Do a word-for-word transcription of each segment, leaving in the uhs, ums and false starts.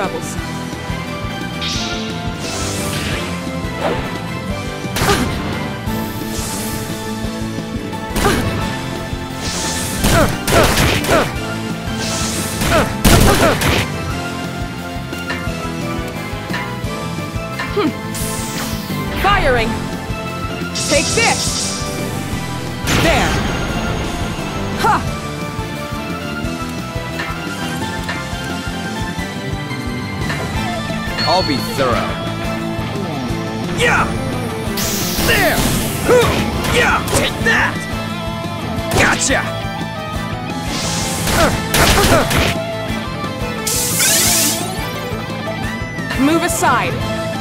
troubles. Hmm. Firing! Take this! There! Ha! I'll be thorough. Yeah! There! Hoo! Yeah! Take that! Gotcha! Move aside.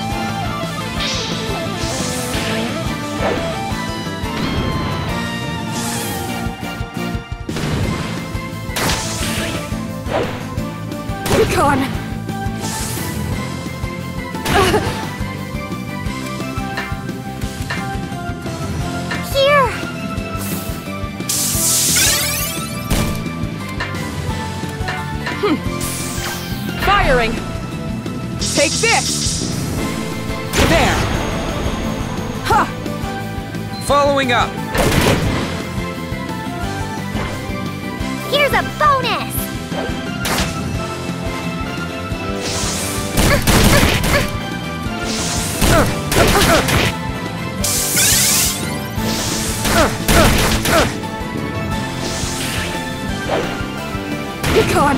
Be gone. Here. Hmm. Firing. Take this. There. Ha. Following up. Here's a bonus. Be gone.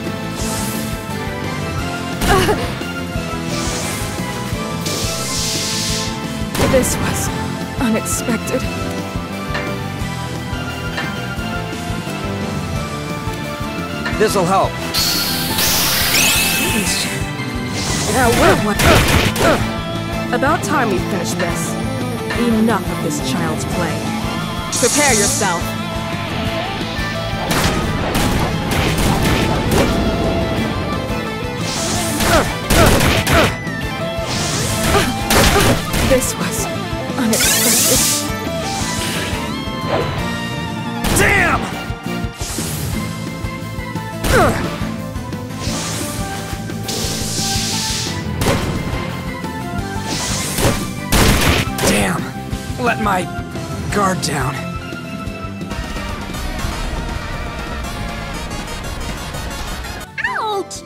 This was unexpected. This'll help. Now we're what? About time we finish this. Enough of this child's play. Prepare yourself. This was unexpected. Damn! Damn! Let my guard down. Ouch!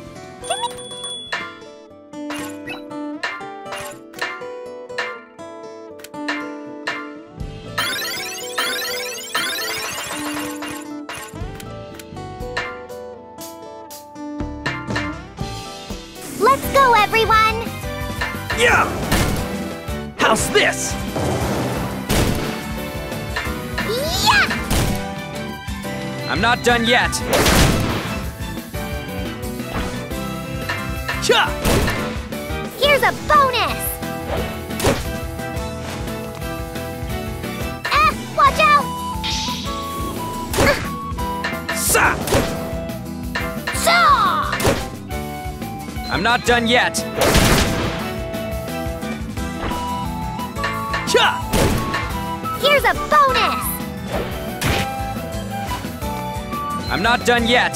Let's go, everyone! Yeah! How's this? Yeah! I'm not done yet. Cha! Here's a bonus! Ah, watch out! Sa! Saw! I'm not done yet. Cha! Here's a bonus! I'm not done yet.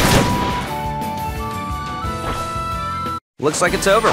Looks like it's over.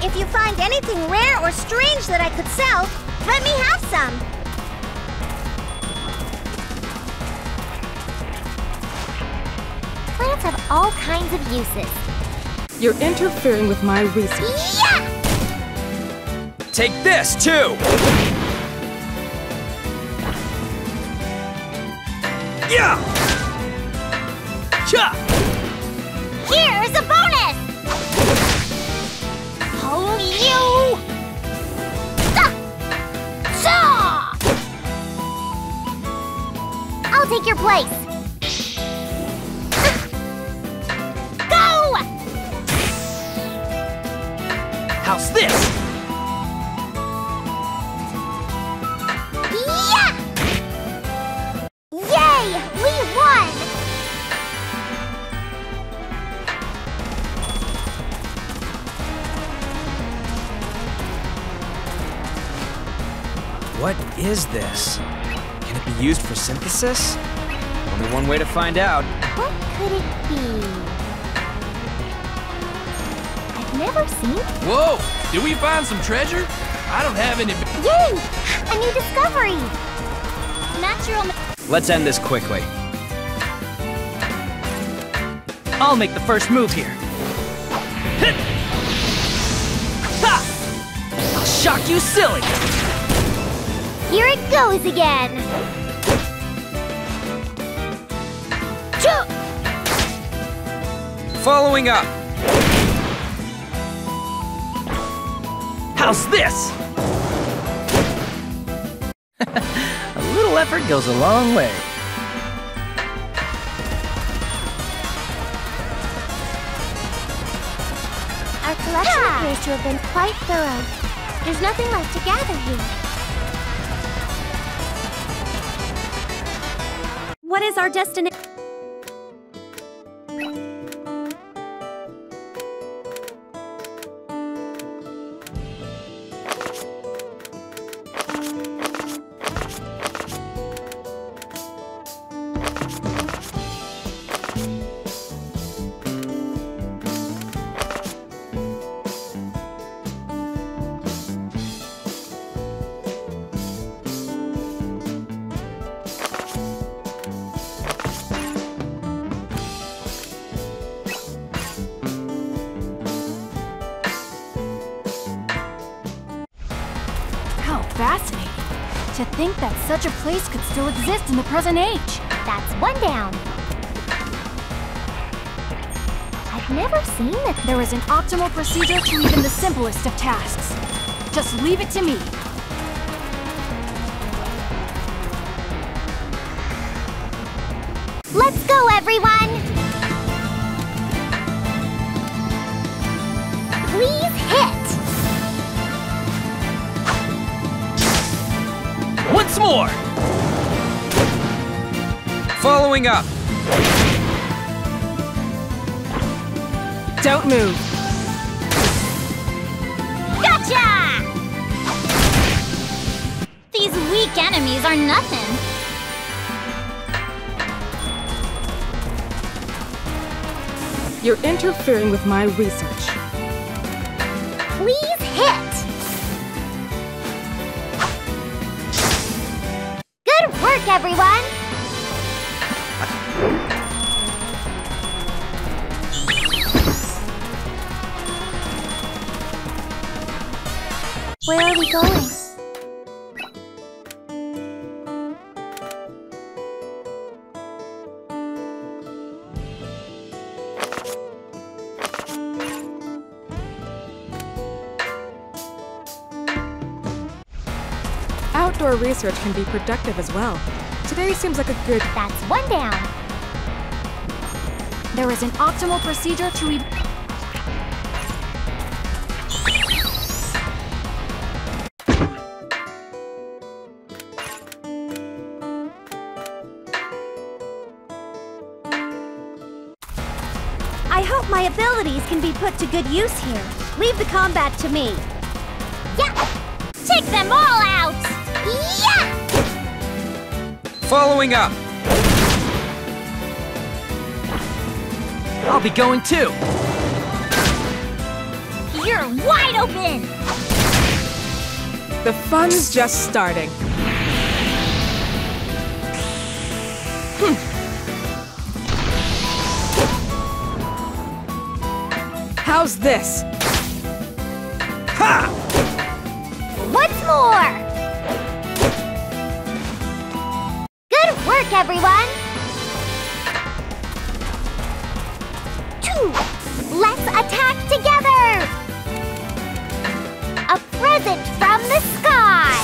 If you find anything rare or strange that I could sell, let me have some. Plants have all kinds of uses. You're interfering with my research. Yeah! Take this, too! Yeah! Cha! Here's a bonus! Oh, you! Ah! Cha! I'll take your place. Go! How's this? Yeah! Yay! We won! What is this? Can it be used for synthesis? Only one way to find out. What could it be? I've never seen. Whoa! Did we find some treasure? I don't have any. Yay! A new discovery! Natural. Let's end this quickly. I'll make the first move here. Hit! Ha! I'll shock you silly! Here it goes again! Choo! Following up. How's this? A little effort goes a long way. Our collection appears to have been quite thorough. There's nothing left to gather here. What is our destination? Fascinating. To think that such a place could still exist in the present age. That's one down. I've never seen it. There is an optimal procedure to even the simplest of tasks. Just leave it to me. Let's go, everyone! Please hit! Once more! Following up. Don't move. Gotcha! These weak enemies are nothing. You're interfering with my research. Please hit! Good work, everyone! Where are we going? Outdoor research can be productive as well. Today seems like a good... That's one down. There is an optimal procedure to even... I hope my abilities can be put to good use here. Leave the combat to me. Yeah! Take them all out! Yeah! Following up. I'll be going too. You're wide open! open! The fun's just starting. Hmm. How's this? Ha! Once more! Good work, everyone! Two! Let's attack together! A present from the sky!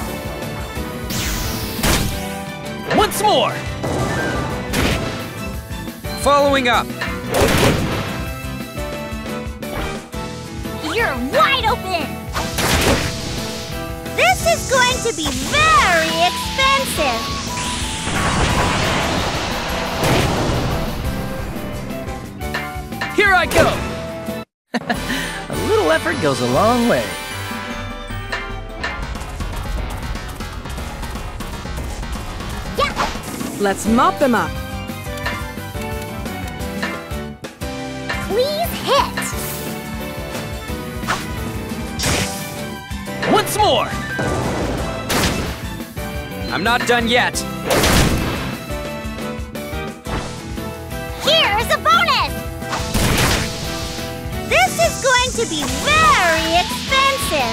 Once more! Following up. You're wide open! This is going to be very expensive! Here I go! A little effort goes a long way. Yeah! Let's mop them up. Please hit! Once more! I'm not done yet. Here's a bonus! This is going to be very expensive!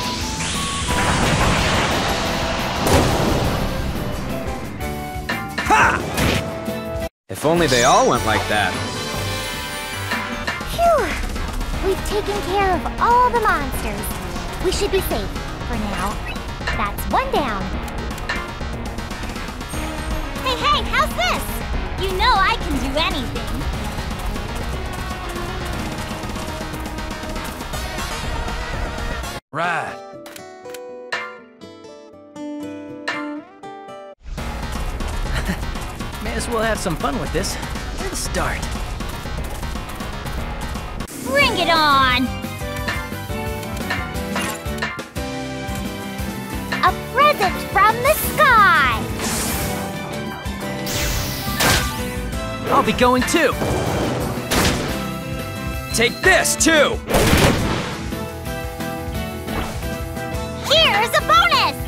Ha! If only they all went like that. Phew! We've taken care of all the monsters. We should be safe for now. That's one down. Hey, hey, how's this? You know I can do anything. Right. May as well have some fun with this. Where to start? Bring it on! A present from the sky! I'll be going too. Take this, too! Here's a bonus!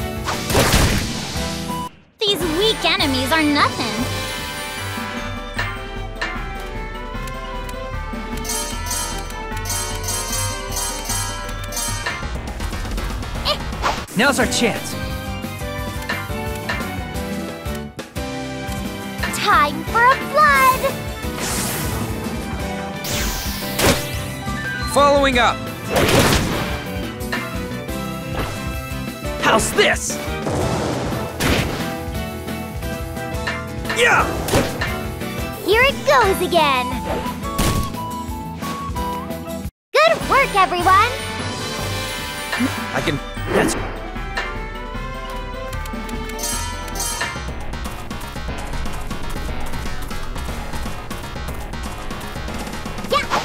These weak enemies are nothing. Now's our chance. Time for a flood! Following up. How's this? Yeah! Here it goes again! Good work, everyone! I can... That's... Yeah!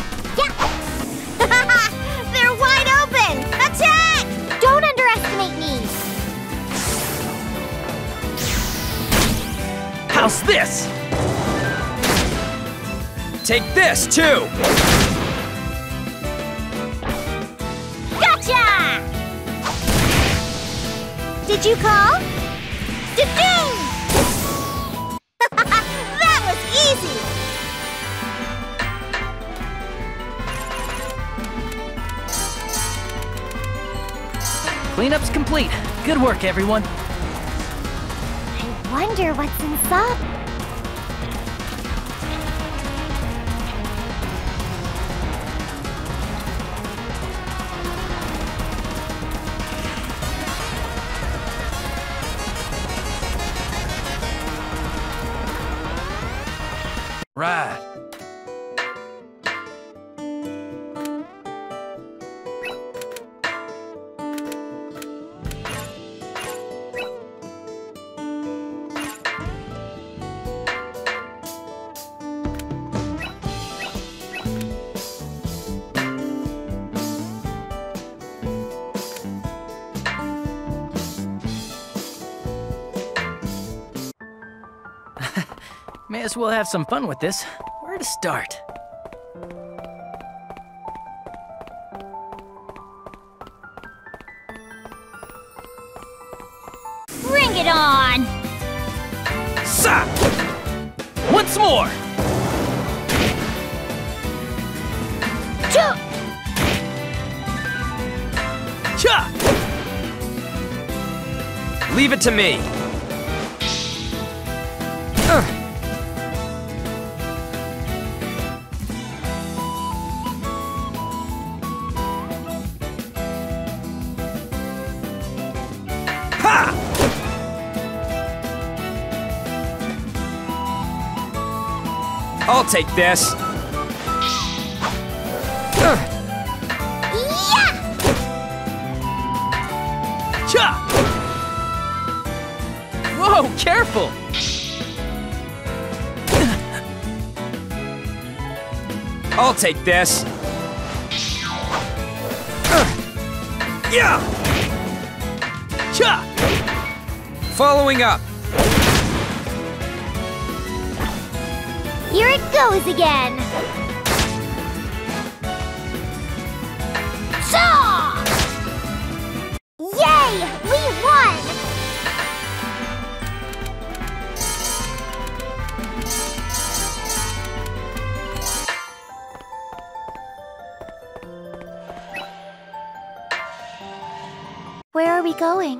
Yeah! They're wide open! Attack! Don't underestimate me! How's this? Take this, too! Gotcha! Did you call? Da-ding! That was easy! Cleanup's complete. Good work, everyone. I wonder what's inside. Right. May as well have some fun with this. Where to start? Bring it on! Sa! Once more! Choo! Cha! Leave it to me. Ugh. Ha! I'll take this. Ugh. Yeah! Cha! Whoa, careful! I'll take this. Ugh. Yeah! Cha! Following up. Here it goes again! Saw! Yay! We won! Where are we going?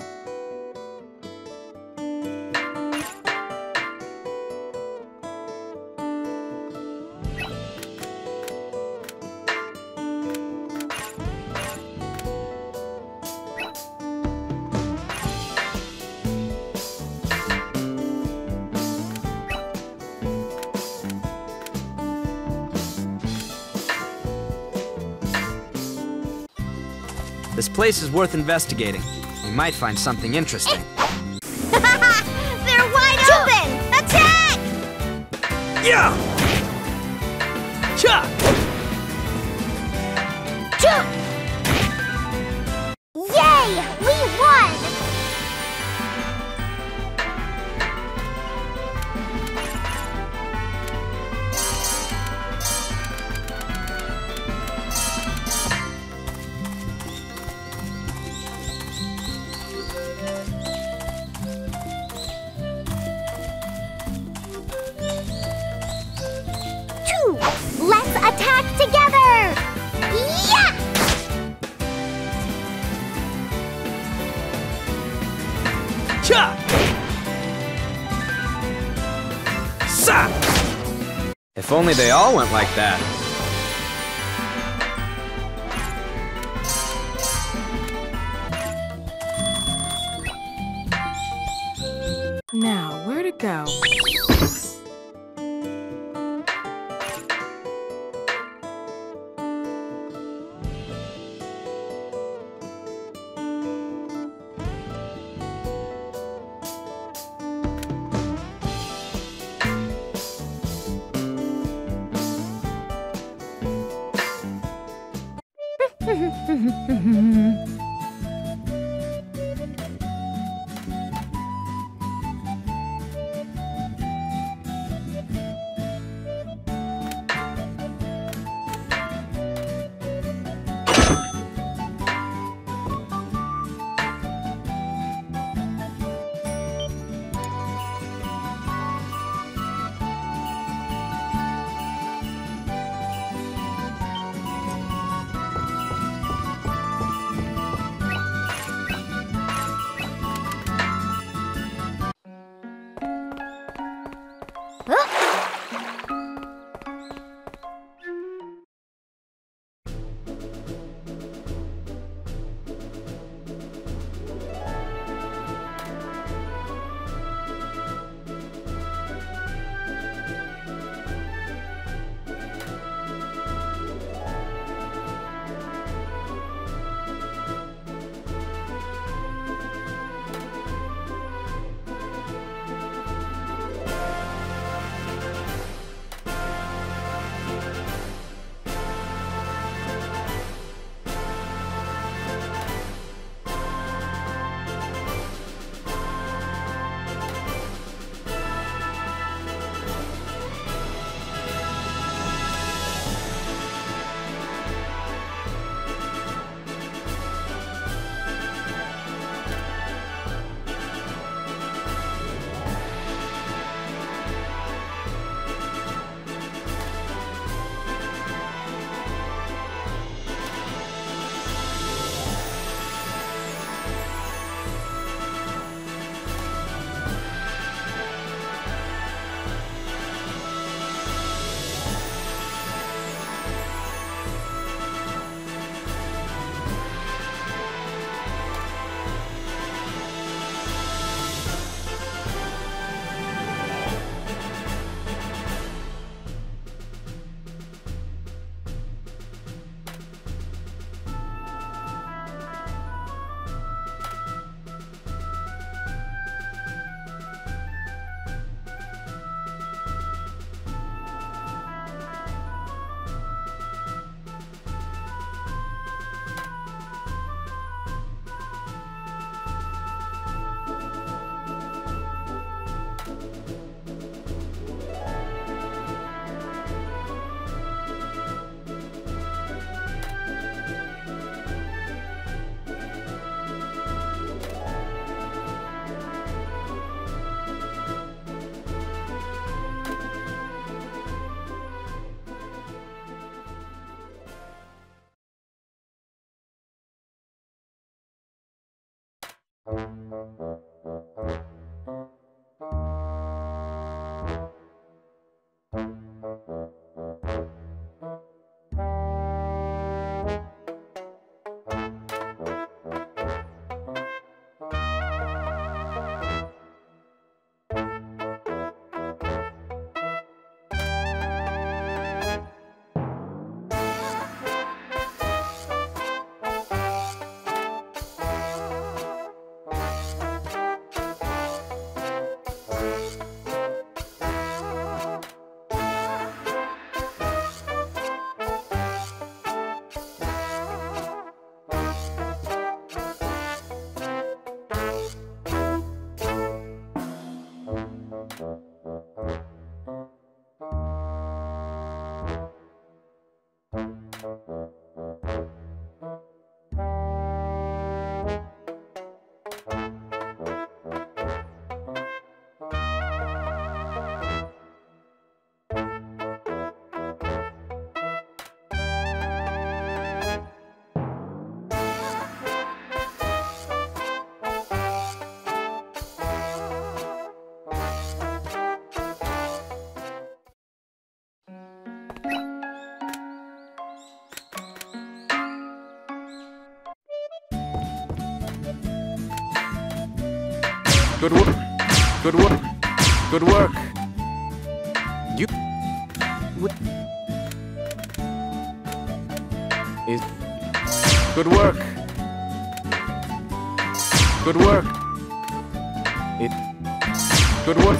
This place is worth investigating. We might find something interesting. They're wide open! Attack! Yeah! Cha! Choo! Yay! We won! Choo! Let's attack together! Yeah! Cha! Sa! If only they all went like that. Now, where to go? Good work. Good work. Good work. You... What? Is... Good work. Good work. It... Good work.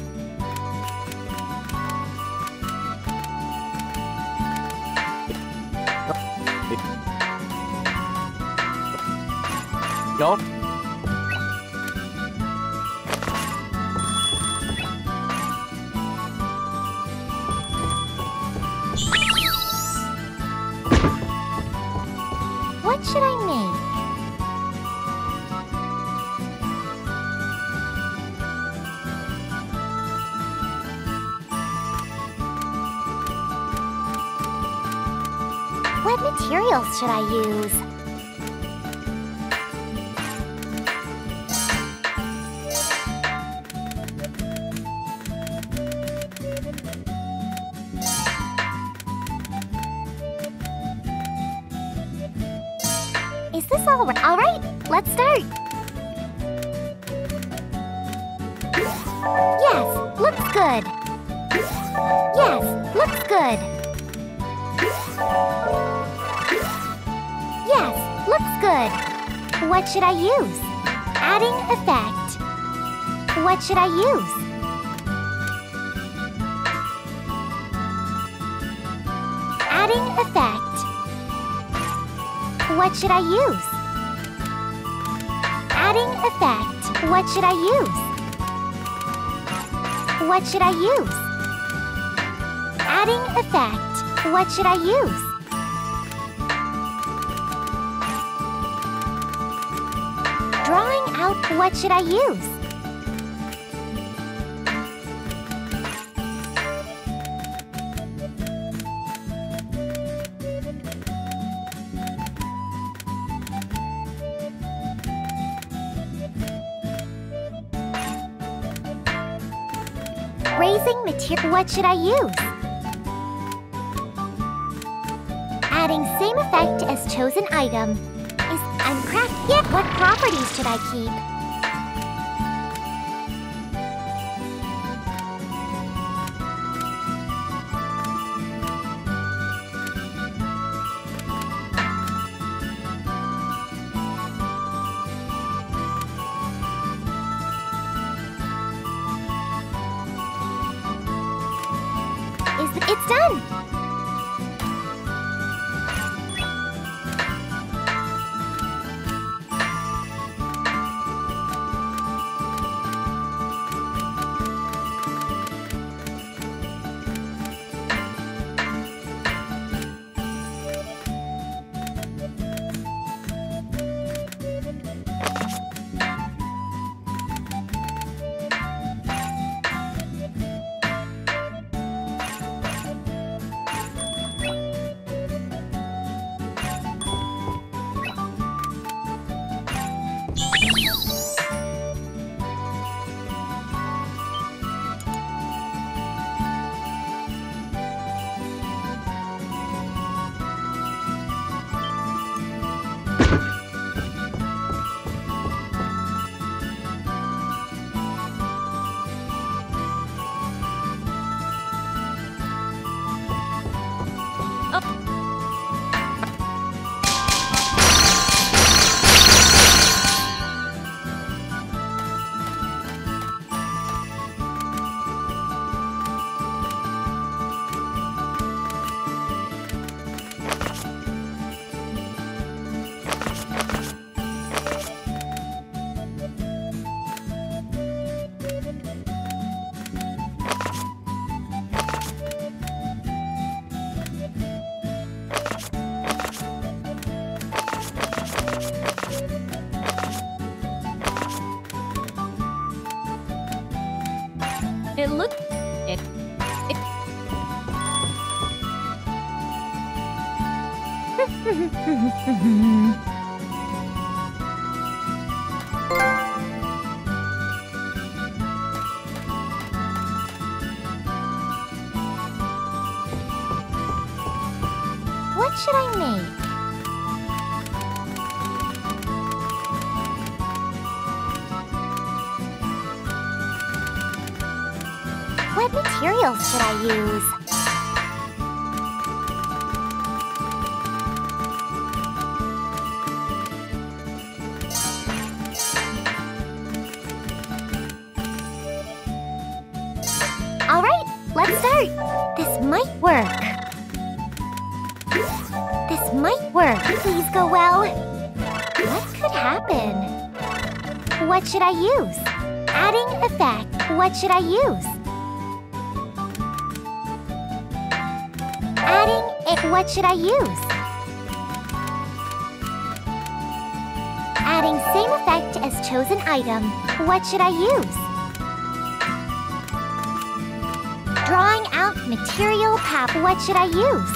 No? What should I make? What materials should I use? Is this all right? All right, let's start. Yes, looks good. Yes, looks good. Yes, looks good. What should I use? Adding effect. What should I use? Adding effect. What should I use? Adding effect. What should I use? What should I use? Adding effect. What should I use? Drawing out. What should I use? Raising material. What should I use? Adding same effect as chosen item. Is I'm cracked yet? What properties should I keep? Is it's done. it look... It... It... What should I make? What materials should I use? All right, let's start. This might work. This might work. Please go well. What could happen? What should I use? Adding effect. What should I use? Adding it. What should I use? Adding same effect as chosen item. What should I use? Drawing out material path. What should I use?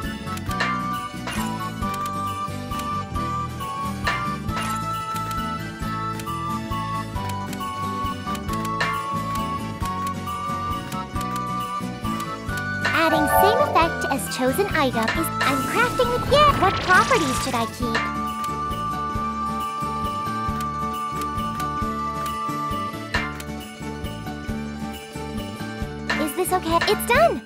Adding same effect as chosen item is I'm crafting with yeah. What properties should I keep? Is this okay? It's done!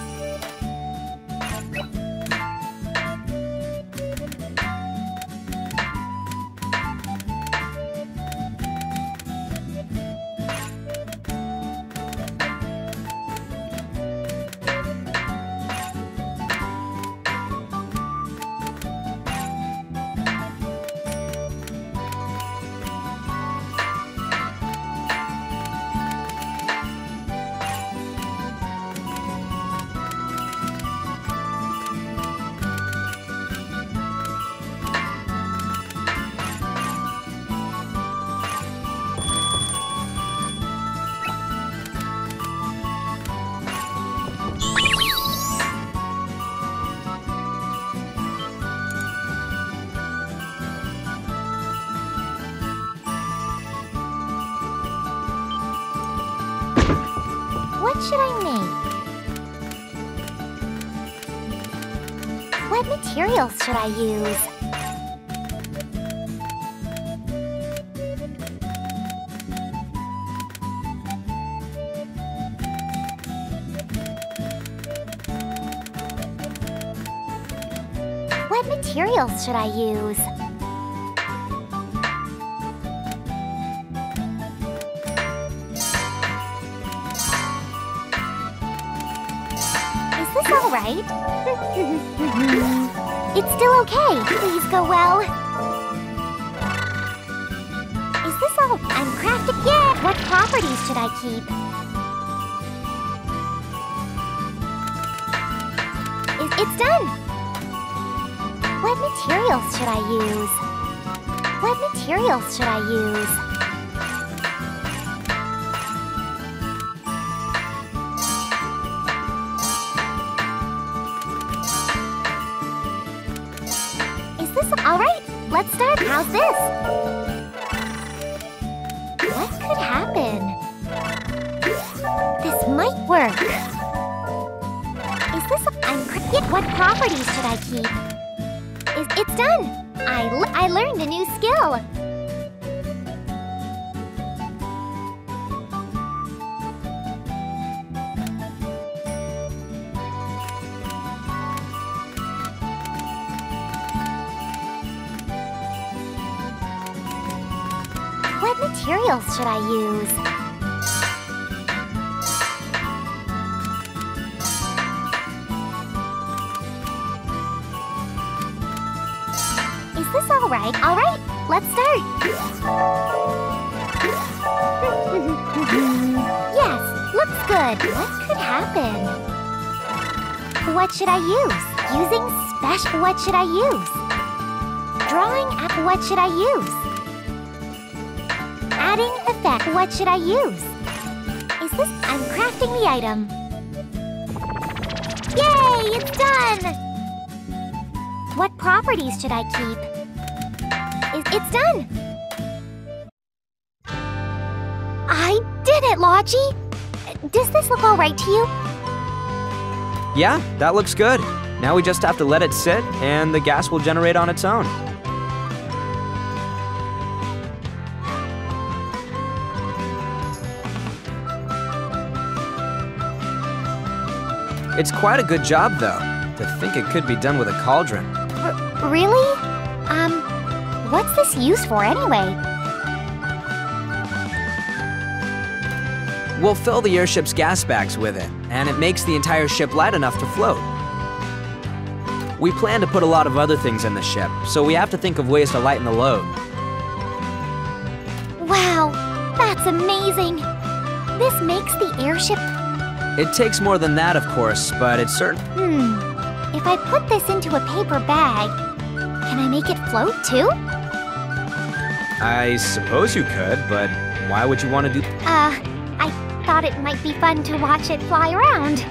What should I make? What materials should I use? What materials should I use? Is this all right? It's still okay. Please go well. Is this all? I'm crafting. Yeah. What properties should I keep? Is it's done. What materials should I use? What materials should I use? All right, let's start. How's this? What could happen? This might work. Is this? I'm. Yeah, what properties should I keep? Is it's done? I l I learned a new skill. What materials should I use? Is this all right? All right, let's start. Yes, looks good. What could happen? What should I use? Using special. What should I use? Drawing at. What should I use? Adding effect. What should I use? Is this? I'm crafting the item. Yay! It's done! What properties should I keep? Is it's done! I did it, Logi! Does this look alright to you? Yeah, that looks good. Now we just have to let it sit, and the gas will generate on its own. It's quite a good job, though. To think it could be done with a cauldron. R- really? Um, what's this used for anyway? We'll fill the airship's gas bags with it, and it makes the entire ship light enough to float. We plan to put a lot of other things in the ship, so we have to think of ways to lighten the load. Wow, that's amazing! This makes the airship... It takes more than that, of course, but it's certain... Hmm, if I put this into a paper bag, can I make it float too? I suppose you could, but why would you want to do... Uh, I thought it might be fun to watch it fly around.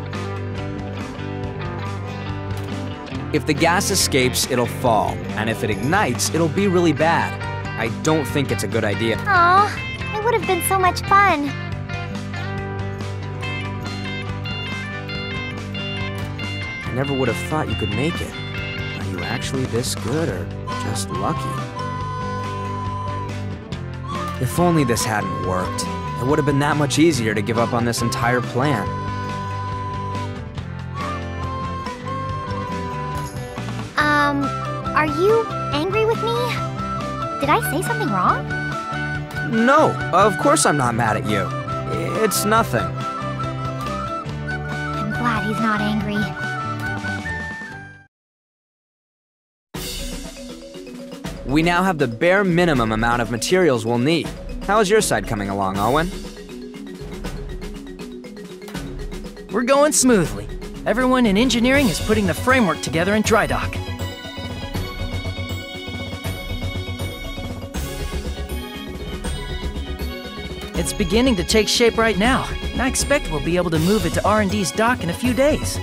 If the gas escapes, it'll fall, and if it ignites, it'll be really bad. I don't think it's a good idea. Aw, it would have been so much fun. I never would have thought you could make it. Are you actually this good, or just lucky? If only this hadn't worked. It would have been that much easier to give up on this entire plan. Um, are you angry with me? Did I say something wrong? No, of course I'm not mad at you. It's nothing. I'm glad he's not angry. We now have the bare minimum amount of materials we'll need. How's your side coming along, Owen? We're going smoothly. Everyone in engineering is putting the framework together in dry dock. It's beginning to take shape right now, and I expect we'll be able to move it to R and D's dock in a few days.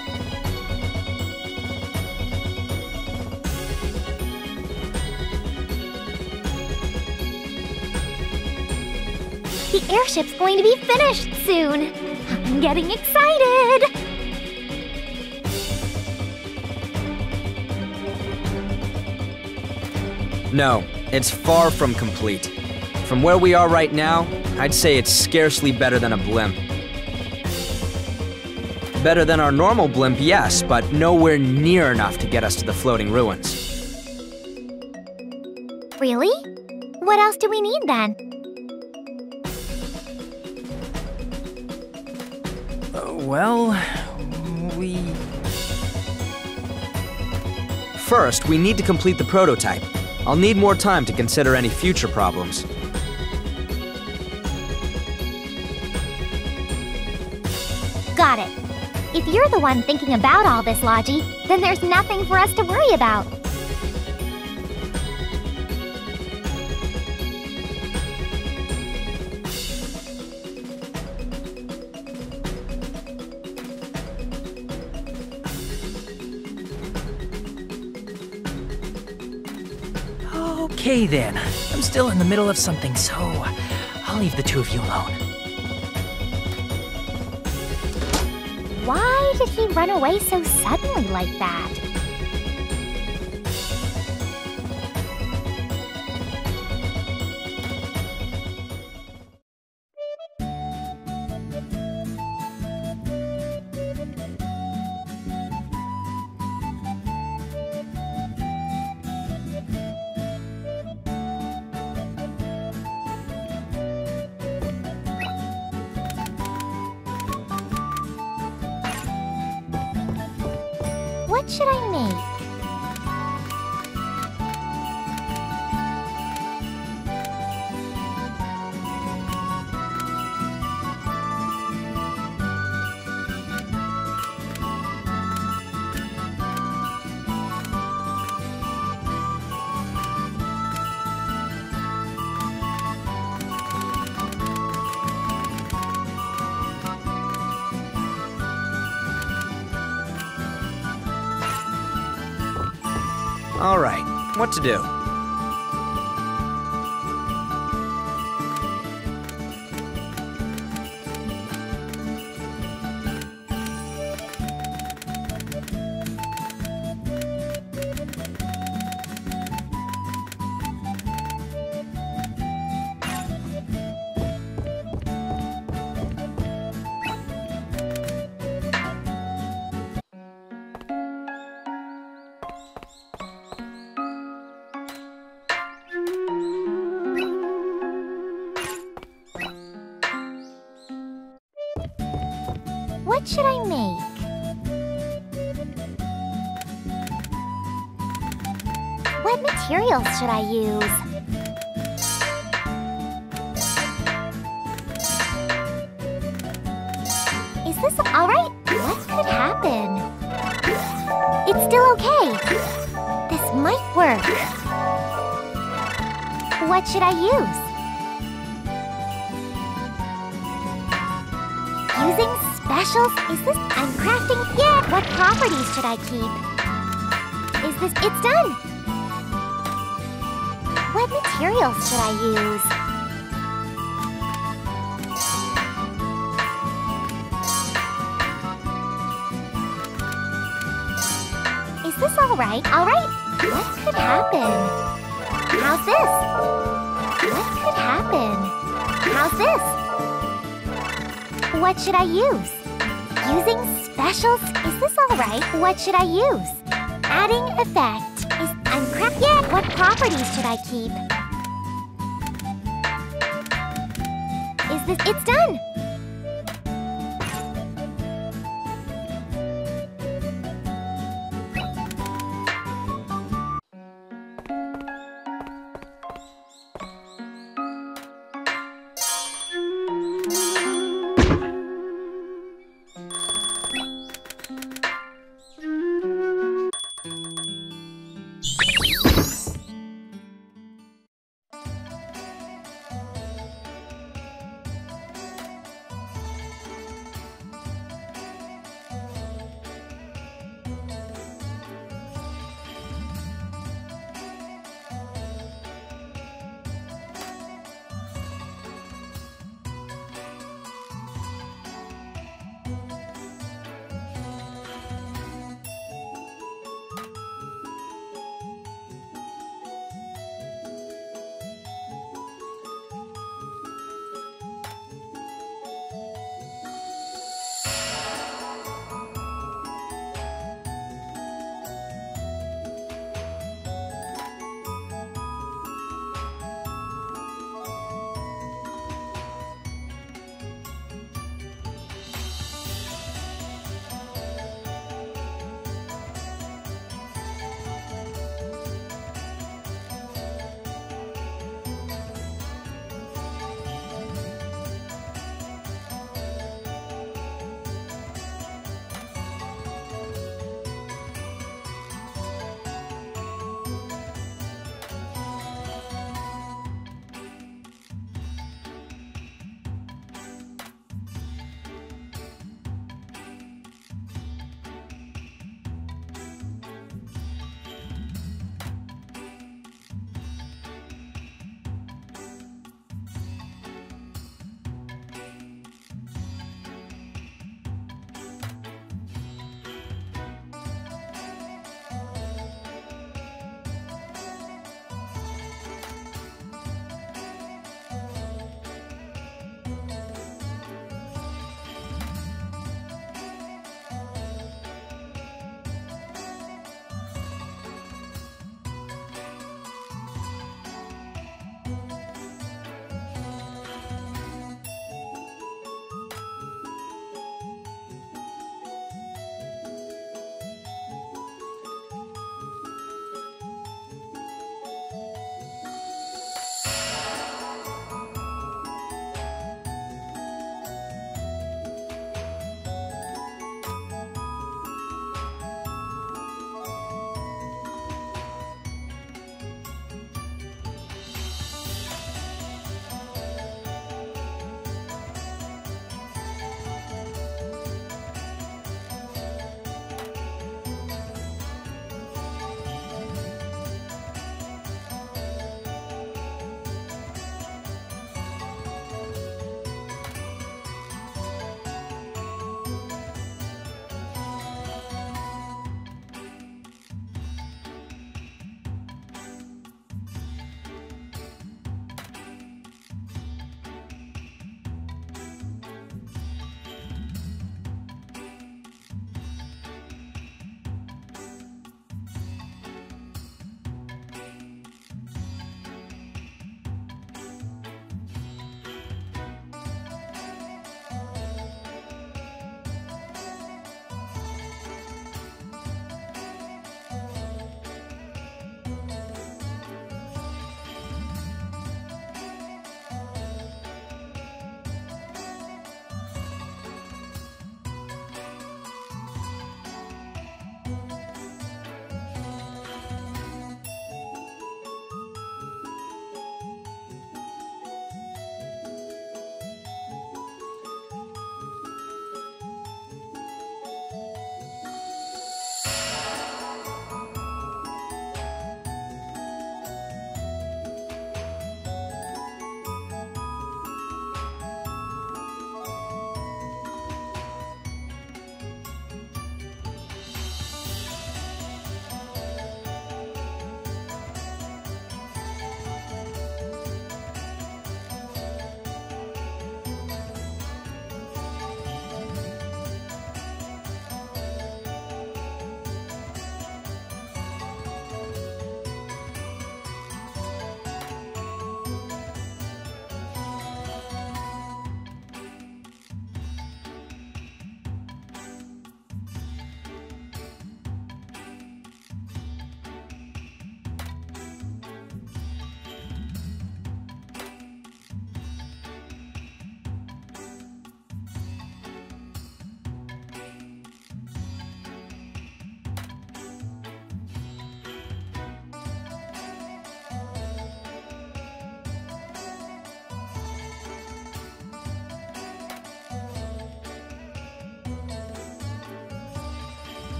The airship's going to be finished soon. I'm getting excited. No, it's far from complete. From where we are right now, I'd say it's scarcely better than a blimp. Better than our normal blimp, yes, but nowhere near enough to get us to the floating ruins. Really? What else do we need then? Uh, well, we... First, we need to complete the prototype. I'll need more time to consider any future problems. Got it. If you're the one thinking about all this, Logi, then there's nothing for us to worry about. Okay then. I'm still in the middle of something, so I'll leave the two of you alone. Why did he run away so suddenly like that? What should I make? All right, what to do? What should I make? What materials should I use? Is this alright? What could happen? It's still okay. This might work. What should I use? Using specials? Is this... I'm crafting... Yeah! What properties should I keep? Is this... It's done! What materials should I use? Is this alright? Alright! What could happen? How's this? What could happen? How's this? What should I use? Using specials? Is this alright? What should I use? Adding effect. Is I'm crap yet? What properties should I keep? Is this it's done?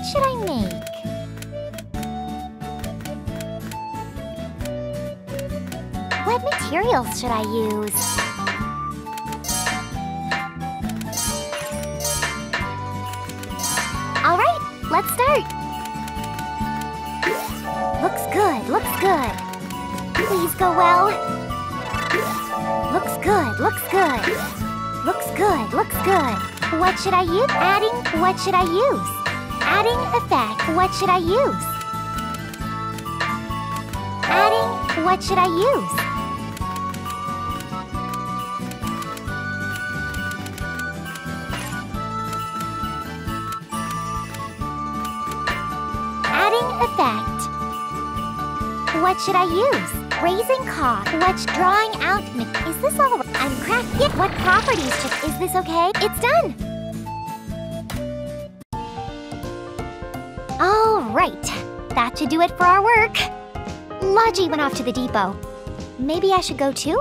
should I make? What materials should I use? All right, let's start. Looks good, looks good. Please go well. Looks good, looks good. Looks good, looks good. What should I use? Adding, what should I use? Adding effect, what should I use? Adding, what should I use? Adding effect. What should I use? Raising cost. What's drawing out? Is this all? I'm crafting. What properties should? Is this okay? It's done. All right. That should do it for our work. Logi went off to the depot. Maybe I should go too?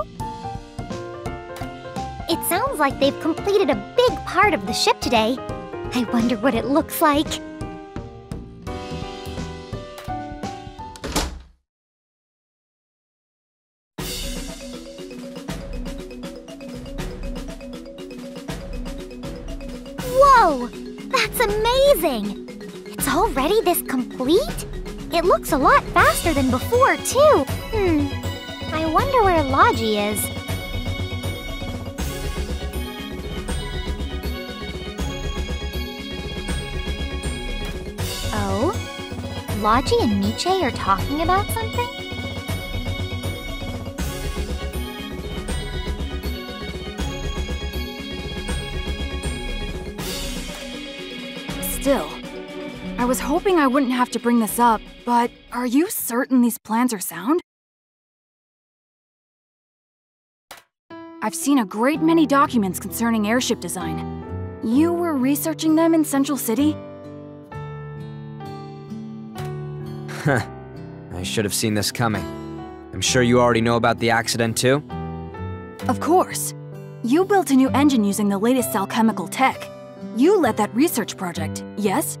It sounds like they've completed a big part of the ship today. I wonder what it looks like. Whoa! That's amazing! It's already this complete? It looks a lot faster than before, too. Hmm. I wonder where Logi is. Oh? Logi and Miche are talking about something? Still, I was hoping I wouldn't have to bring this up, but are you certain these plans are sound? I've seen a great many documents concerning airship design. You were researching them in Central City? Huh. I should have seen this coming. I'm sure you already know about the accident too? Of course. You built a new engine using the latest alchemical tech. You led that research project, yes?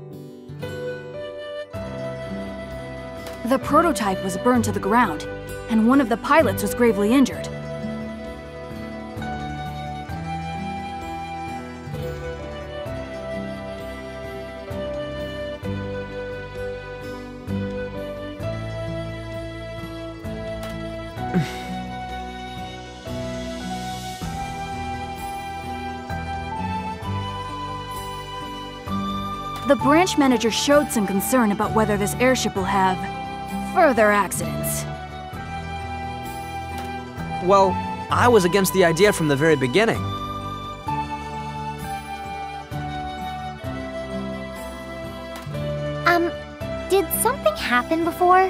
The prototype was burned to the ground, and one of the pilots was gravely injured. The branch manager showed some concern about whether this airship will have further accidents. Well, I was against the idea from the very beginning. Um, did something happen before?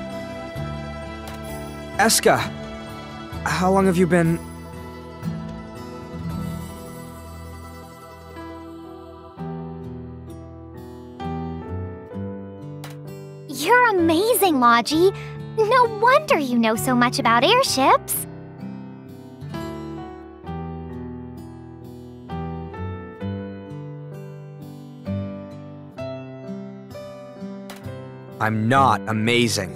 Eska, how long have you been... You're amazing, Logi. No wonder you know so much about airships. I'm not amazing.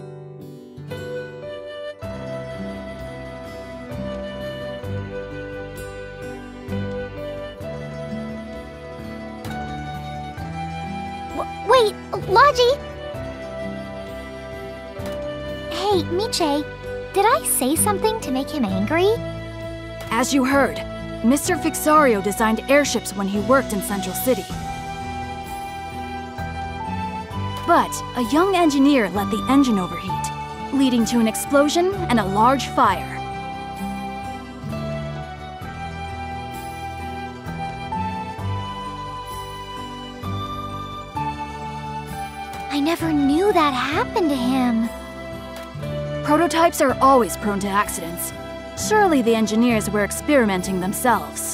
W- wait, Logi! Hey, Miche, did I say something to make him angry? As you heard, Mister Fixario designed airships when he worked in Central City. But a young engineer let the engine overheat, leading to an explosion and a large fire. I never knew that happened to him. Prototypes are always prone to accidents. Surely the engineers were experimenting themselves.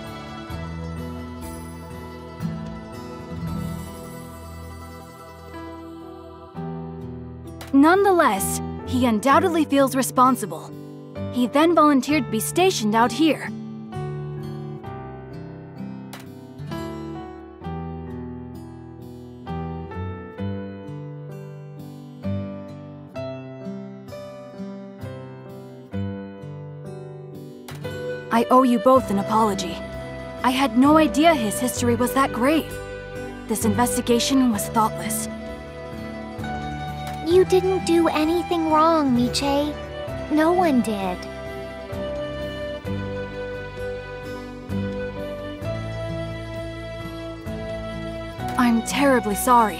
Nonetheless, he undoubtedly feels responsible. He then volunteered to be stationed out here. I owe you both an apology. I had no idea his history was that grave. This investigation was thoughtless. You didn't do anything wrong, Miche. No one did. I'm terribly sorry.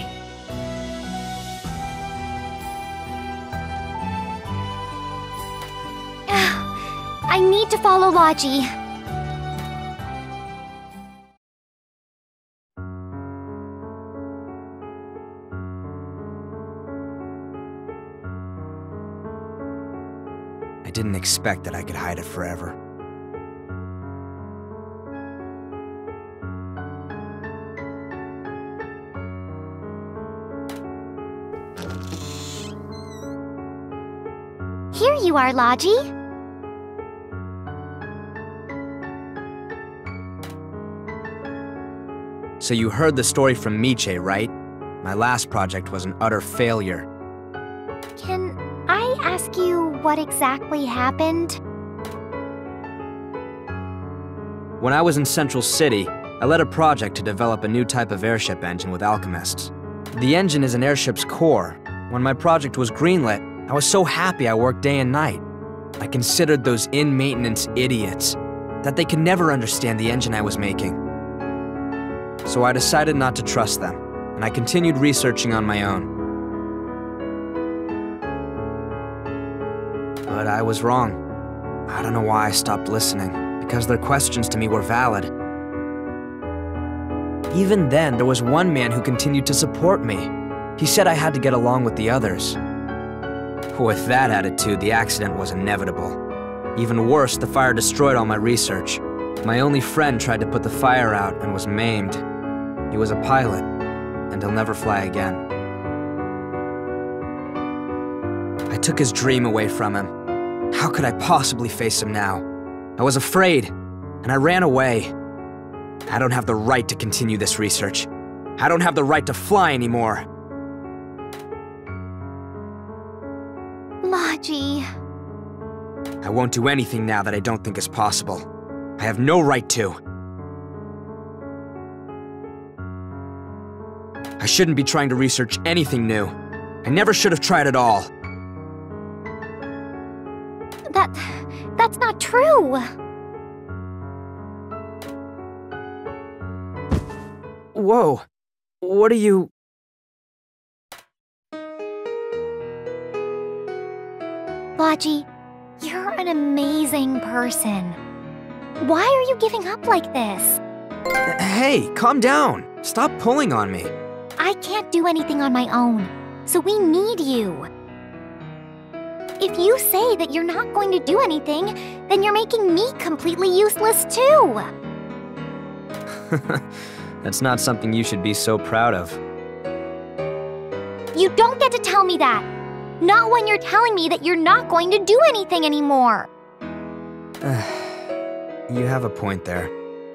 I need to follow Logi. I didn't expect that I could hide it forever. Here you are, Logi. So you heard the story from Miche, right? My last project was an utter failure. Can I ask you what exactly happened? When I was in Central City, I led a project to develop a new type of airship engine with alchemists. The engine is an airship's core. When my project was greenlit, I was so happy I worked day and night. I considered those in-maintenance idiots, that they could never understand the engine I was making. So I decided not to trust them, and I continued researching on my own. But I was wrong. I don't know why I stopped listening, because their questions to me were valid. Even then, there was one man who continued to support me. He said I had to get along with the others. With that attitude, the accident was inevitable. Even worse, the fire destroyed all my research. My only friend tried to put the fire out and was maimed. He was a pilot, and he'll never fly again. I took his dream away from him. How could I possibly face him now? I was afraid, and I ran away. I don't have the right to continue this research. I don't have the right to fly anymore. Logi. I won't do anything now that I don't think is possible. I have no right to. I shouldn't be trying to research anything new. I never should have tried at all. That... that's not true. Whoa. What are you... Logi, you're an amazing person. Why are you giving up like this? Hey, calm down. Stop pulling on me. I can't do anything on my own, so we need you. If you say that you're not going to do anything, then you're making me completely useless too. That's not something you should be so proud of. You don't get to tell me that. Not when you're telling me that you're not going to do anything anymore. You have a point there.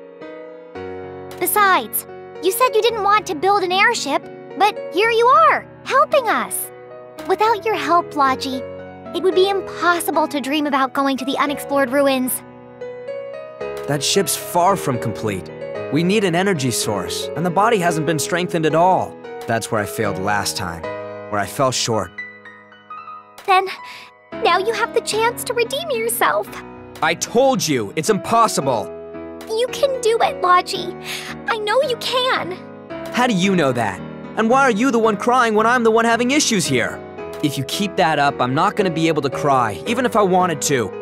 Besides, you said you didn't want to build an airship, but here you are, helping us. Without your help, Logi, it would be impossible to dream about going to the unexplored ruins. That ship's far from complete. We need an energy source, and the body hasn't been strengthened at all. That's where I failed last time, where I fell short. Then, now you have the chance to redeem yourself. I told you, it's impossible. You can do it, Logi. I know you can. How do you know that? And why are you the one crying when I'm the one having issues here? If you keep that up, I'm not gonna be able to cry, even if I wanted to.